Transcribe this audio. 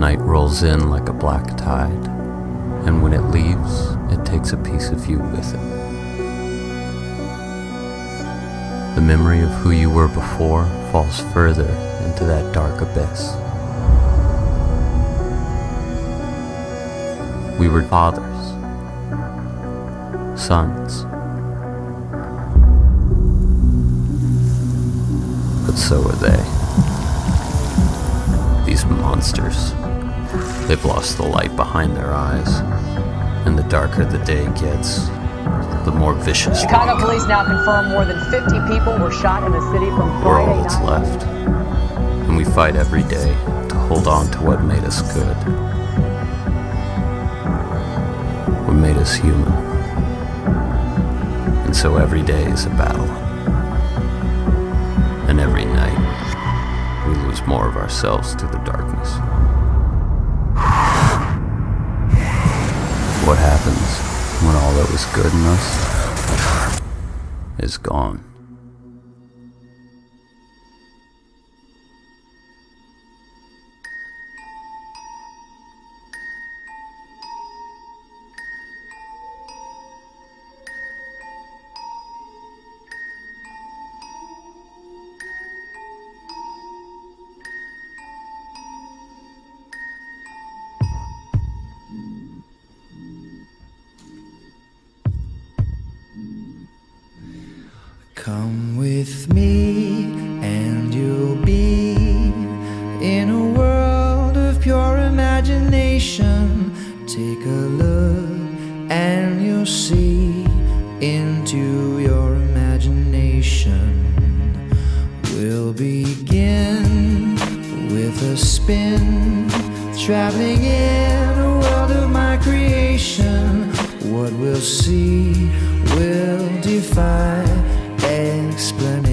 night rolls in like a black tide, and when it leaves, it takes a piece of you with it. The memory of who you were before falls further into that dark abyss. We were fathers, sons, but so are they. These monsters, they've lost the light behind their eyes, and the darker the day gets, the more vicious. Chicago police now confirm more than 50 people were shot in the city from Friday night. We're all that's left, and we fight every day to hold on to what made us good, what made us human. And so every day is a battle, and every night we lose more of ourselves to the darkness. What happens when all that was good in us is gone? Come with me and you'll be in a world of pure imagination. Take a look and you'll see into your imagination. We'll begin with a spin, traveling in a world of my creation. What we'll see will defy explanation.